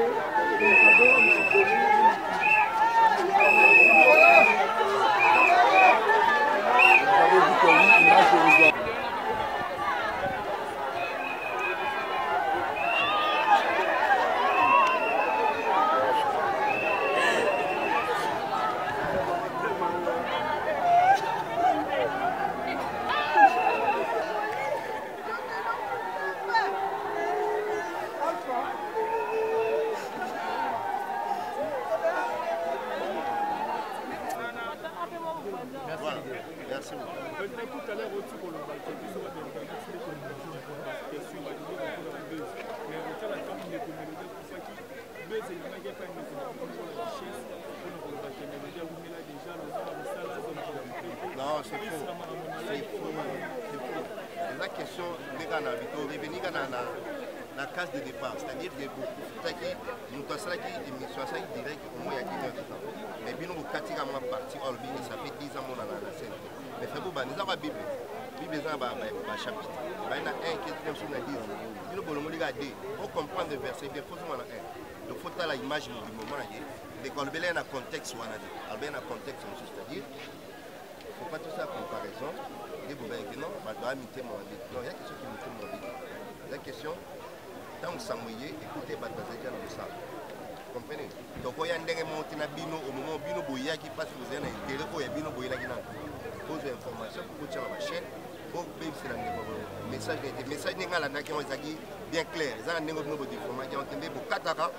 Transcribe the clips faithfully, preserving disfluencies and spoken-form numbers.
Non, c'est faux. C'est faux. La question, les gars, revenir dans la case de départ, c'est-à-dire que nous avons fait une émission directe au moins il y a une heure de temps. Mais bien, nous avons parti au Bible, ça fait dix ans qu'on a la scène. Mais nous avons la Bible. La Bible est un chapitre. Il y en a un qui est sur la dix. Si nous voulons regarder, pour comprendre le verset, il faut qu'on a un. Il faut que l'image du moment. L'école est un contexte. Elle est un contexte, c'est-à-dire. Il ne faut pas tout ça comparaison. Et vous voyez que non, je dois imiter mon vie. Non, il y a quelque chose qui imite mon vie. La question, tant que ça mouille, écoutez, je vais dire dans ça. Vous comprenez? Donc, il y a un dernier moment au moment où Bino Boya qui passe, vous avez un intérêt, il y a Bino Boya qui pose des informations pour que la chaîne. Pour que le message n'est message n'est pas bien clair. Les gens n'ont pas d'informations qui ont été pour quatre ans.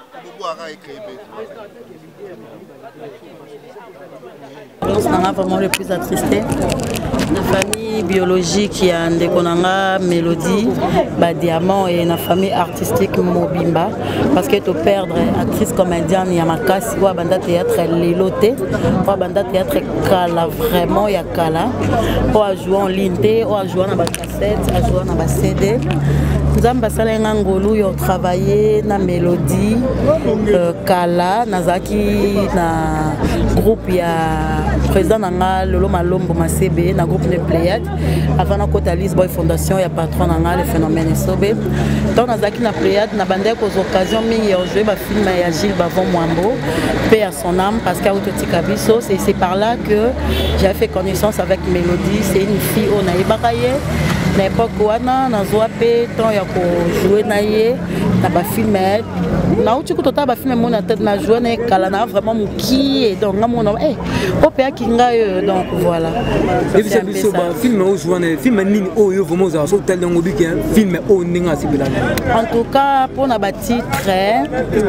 Nous avons vraiment le plus attristé. La famille biologique qui a un Mélodie, bah, Diamant et la famille artistique Mobimba. Parce que tu perdre actrice comédienne, il y a ma casse, ou banda théâtre Liloté, ou banda théâtre Kala, vraiment il y a Kala. Ou à jouer en ligne, ou à jouer dans la cassette, à jouer dans la C D. Nous avons travaillé dans la Mélodie, Kala, Nazaki, na groupe ya président nanga Lolo Malombo Masebe, na groupe de Pléiade. Avant na Kota Lisboy Fondation, ya patron nanga le phénomène Sobe. Donc Nazaki na Pléiade, na bandé aux occasions mi ya joué ba film ya Gilles Bavon Mwambo, paix à son âme parce qu'à Ototi Kabiso, c'est c'est par là que j'ai fait connaissance avec Mélodie. C'est une fille au Naïbakaye. À l'époque, wana nazwa pe temps ya ko jouer na ye na ba film na uti ko tota ba film mona tête na jouer na kala na vraiment muki donc ngamona eh opéa kinga donc voilà et puis c'est biso ba film o jouer na film nini o yo vraiment za so tel ngo bi film o ninga sibila en tout cas pour na ba titre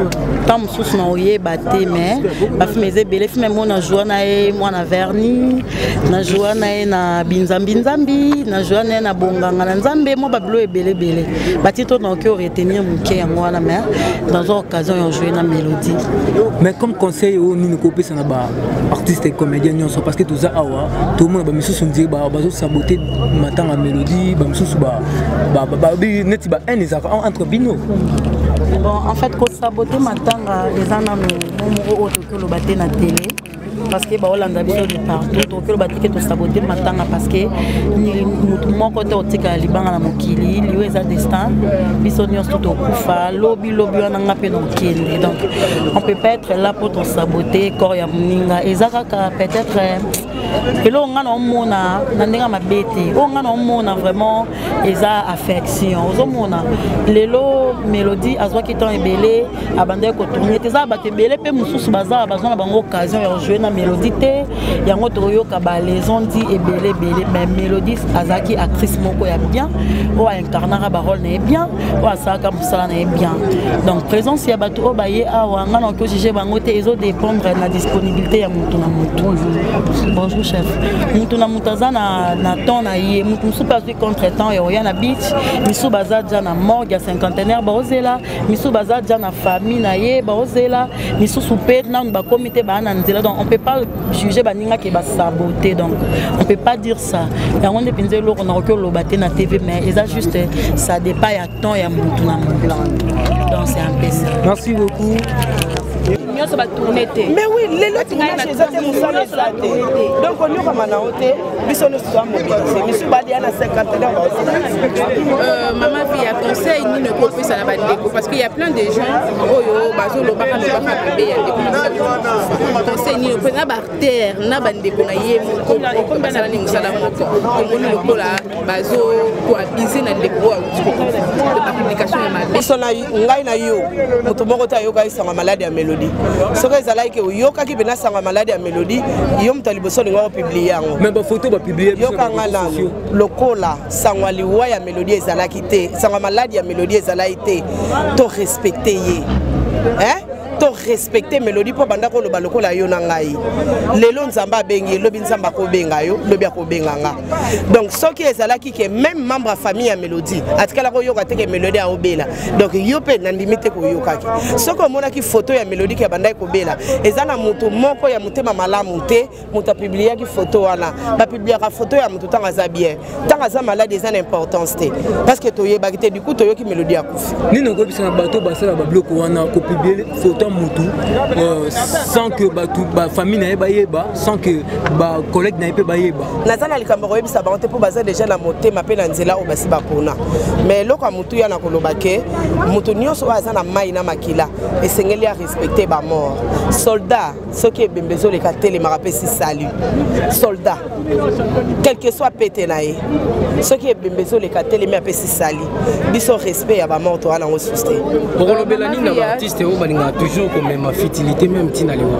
tam sous na oye ba te mais ba film eze belé film mona jouer na e mona verni na jouer na e na binzambi nzambi na jouer na na nganga na nzambe mo bablo ebele bele batito donc retenir muke ya mwana mais dans une occasion on jouer na Mélodie. Mais comme conseil au nini ko pesa na ba artiste et comédien nyonso parce que tout ça awa tout le monde ba misusu ndire ba ba saboter matanga Mélodie ba misusu ba ba ba neti ba un ezaka entre bino. Bon en fait ko saboter matanga les ana mo mo to lo baté na télé parce que baolanda biso de partout donc le batike to saboter matanga parce que ni mon côté otika libanga na mokili liwe eza destin biso nyonso to kufa lobi lobi wana ngape no kende donc on peut pas être là pour te saboter corps ya muninga ezaka peut-être et là on a on mona na ndinga mabete on a on mona vraiment eza affection on mona lelo Mélodie azwa ki temps ebele abandé ko tourner teza ba tebele pe mususu baza bazwa na bango occasion ya jouer na Mélodie te yango toyo ka ba les on dit ebele belé mais Mélodie azaki actrice moko ya bien ou incarnera ba rôle na bien ou asaka musala na bien donc présence ya bato obaye awa ngana ko juger bango te ezo dépendre na disponibilité ya mutu na mutu. Bonjour chef. Mutu na mutaza na na temps na ye mutu musu pas contre temps ya ya na beach misu baza déjà na morgue ya cinquantenaire ba ozela misu baza déjà na famille na ye ba ozela misu soupé na ba comité ba na nzela donc on peut pas juger baninga qui va saboter donc on peut pas dire ça ya on dépende de l'eau on a que le baté na T V mais ça juste ça dépasse à temps ya mutu na mutu donc c'est un peu ça. Merci beaucoup. nyonso ba tourner té mais oui les lots tinga chez ça c'est ça les ça donc on yoka mana hoté biso no soit mobilisé mais su badi ana cinquante ans euh maman vie a conseil ni ne peut ça la bandeko parce qu'il y a plein de gens oyo bazo lo baka lo baka bébé ya ndeko conseil ni peut na barter na bandeko na ye ko ko bana ni musala moko ko ni ko la bazo ko abiser na ndeko wa de publication ya mabe biso na ngai na yo mutu moko ta yoka isanga malade ya Mélodie soka ezalaki ke yoka ki bena sanga malade ya Mélodie yo mutali boso linga publier yango mais ba photo ba publier yoka ngala lokola sangwa liwa ya Mélodie ezalaki te sanga malade ya Mélodie ezalaki te to respecter ye hein to respecter Mélodie po banda ko loba lokola yo na ngai lelo nzamba bengi lobi nzamba ko benga yo lobi ko benga nga donc soki ezalaki ke même membre ya famille ya Mélodie atikala ko yoka te ke Mélodie a obela donc yo pe na limite ko yokaki soko mona ki photo ya Mélodie ke banda ko bela ezana mutu moko ya mutema malamu te muta publier ki photo wana ba publier ka photo ya mutu tanga za bien tanga za malade ezana importance te parce que to yeba kite du coup to yoki Mélodie akufi nino ko bisana bato basala ba bloko wana ko publier photo mutu euh, sans que ba tout ba famille na yeba yeba sans que ba collègue na yeba ba yeba nazana likambo ko yebisa ba te po baza déjà na motema pe na nzela o basi ba pona mais loko mutu ya na kolobake mutu nyonso azana mai na makila esengeli a respecter ba mort soldat ce qui est bembezo le katele marape si salut soldat quel que soit pété na ye ce qui est bembezo le katele mais apesi sali biso respect ya ba mort to ala ngo susté pour le belani na ba artiste o balinga toujours comme ma fertilité même tina lewa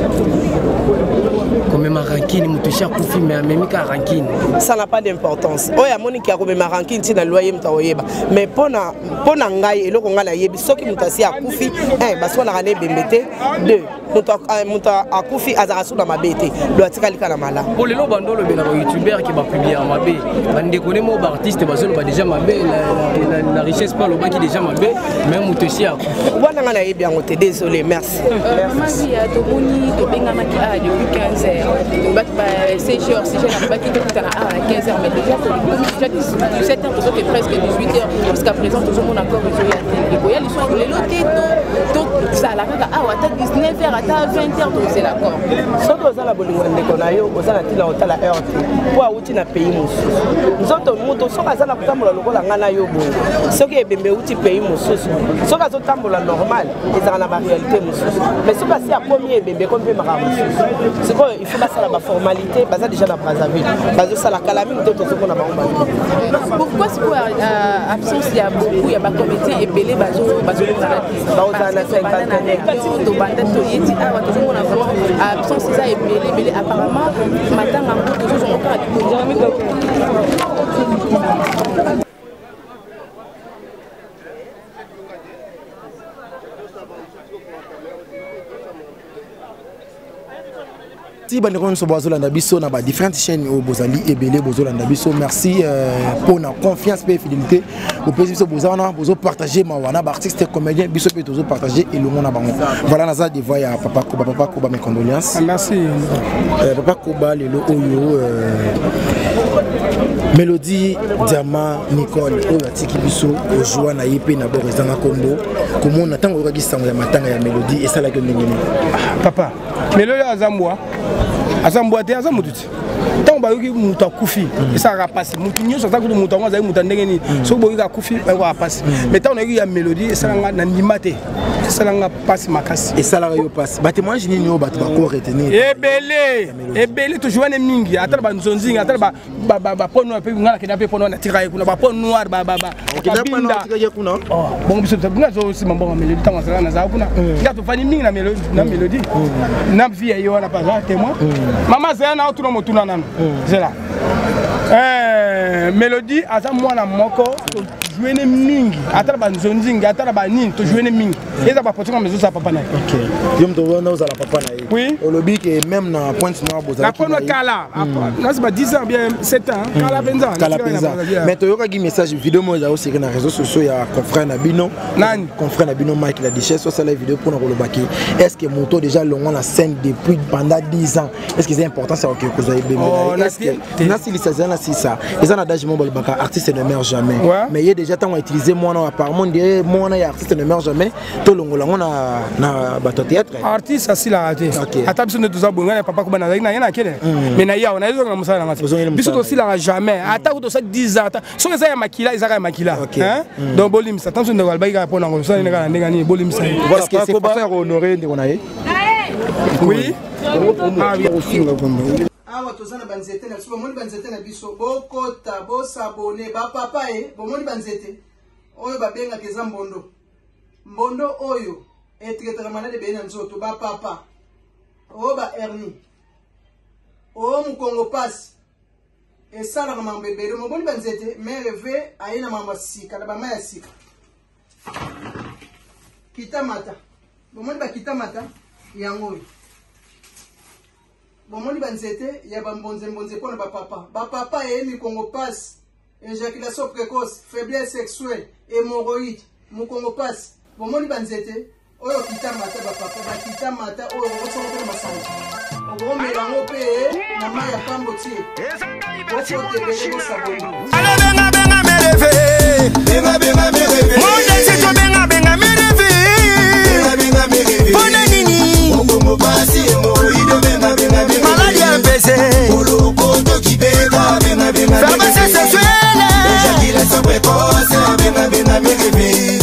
comme ma rancune mutusha kufi mais même ka rancune ça n'a pas d'importance oya monique ya comme ma rancune tina loyer mtaoyeba mais pona pona ngai eloko ngala yebi soki mutasi akufi un baso na rane bembete deux muta muta akufi azarasu na mabete do atikali kana mala pour le bandolo be na youtubeur qui va publier en mabe bande connaît mo artiste baso ba déjà mabe la la richesse pas le baki déjà mabe même mutushi akufi wana ngana yebi yango te désolé merci merci à Toboni to benga maki a depuis quinze heures bat ba seize heures si j'ai baki to tana à quinze heures mais déjà pour dix-sept heures c'est presque dix-huit heures parce qu'à présent tout le monde encore besoin de boya les soins les lotés donc ça la kaka ah à dix-neuf heures à vingt heures donc c'est l'accord soto za la bolingo ndeko na yo ozana tila otala heure te kwa uti na pays mosusu nzoto moto soka za na kutambola lokola ngana yo bo soki ebembe uti pays mosusu soka zo tambola normal ezaka na ba réalité mosusu mais soka si a premier bébé comme pe mara mosusu c'est quoi il faut pas ça la formalité baza déjà na Brazzaville bazo ça la calamine to to soko na ba pourquoi c'est quoi absence il y a beaucoup il y a ba comédien et belé bazo bazo na baza na cinquante to banda to yeti awa to soko na vraiment absence ça et belé belé apparemment matin en tout toujours encore à Si vous avez différentes chaînes au Bozali et Belé Bozolanda Bisso, merci pour la confiance et la fidélité. Vous pouvez partager ma wana artiste comédien Bisso peut toujours partager et le monde voilà Naza de voix à Papa Koba Papa Koba mes condoléances. Merci. Papa Koba le Oyo Mélodie Diamant Nicole Olatiki Bisso Joa na Yepé na Borizanga Combo comment on attend au registre ya matanga ya Mélodie et ça la gueule ngeni papa Mélodie azambwa azambwa te azamututi tant ba yoki muta kufi ça rapase mutu nyoso ta kutu muta ngwa muta ndenge ni so boyi ka kufi ba rapase mais tant on yoki ya Mélodie ça nga na ndimate ça nga passe makasi et ça la yo passe ba témoignage ni no ba to ko retenir ebele ebele to joine mingi atala ba nzonzinga atala ba ba ba pono pe ngala kena pe pono na tiraye kuna ba pono noir ba ba ba binda kuna oh bon biso to kuna zo si mambo Mélodie tant ça na za kuna ngato fani mingi na Mélodie na Mélodie na vie yo na pas témoin maman c'est na otuna motuna nana c'est là euh Mélodie aza mwana moko jouer ne mingi atala ba nzonzinga atala ba nini to jouer ne mingi eza ba potinga mezo sa papa na OK yom to wana oza la papa na oui au lobby que même na pointe noire bozala la pointe kala non c'est pas dix ans bien sept ans kala penza kala penza mais to yoka gi message vidéo mo za aussi na réseaux sociaux ya confrère na bino nani confrère na bino Mike la Duchesse soit ça la vidéo pour na kolobaki est-ce que moto déjà longo la scène depuis pendant dix ans est-ce que c'est important ça que vous avez bébé est-ce que na si ça na si ça ils en adage mo balbaka artiste ne meurt jamais mais il y a déjà tant on a utilisé moi apparemment dire moi on artiste ne meurt jamais tout longola on a na bateau théâtre artiste ça c'est la raté attends biso tout ça bonga papa ko bana na yana kele mais na ya on a zo na musala ngati biso aussi la jamais attends to ça dix ans so ça ya makila isa ka makila hein donc bolim ça tant so ndeko alba ka pona ngo so ne ka ndeka ni bolim ça voilà que c'est pas honorer ndeko na ye oui ah oui awa tozana banzete na biso bomoni banzete na biso bokota bosabone bapapa e bomoni banzete oyo babengaka eza mbondo mbondo oyo etraitaka malade ebeye na nzoto bapapa oyo ba hernie oyo mokongo pasi esalaka mambo ebele moboni banzete mere ve aye na mambo ya sika na bama ya sika kitamata bomoni bakitamata yango oyo bomoni banzete ya bambonze mbonze pona bapapa bapapa ye mikongo passe éjaculation précoce faiblesse sexuelle hémorroïde mokongo passe bomoni banzete oyo kitamata bapapa bakitamata oyo okosonga pona masanji okomelango mpe na mai ya pambo tie okotebele bosaboni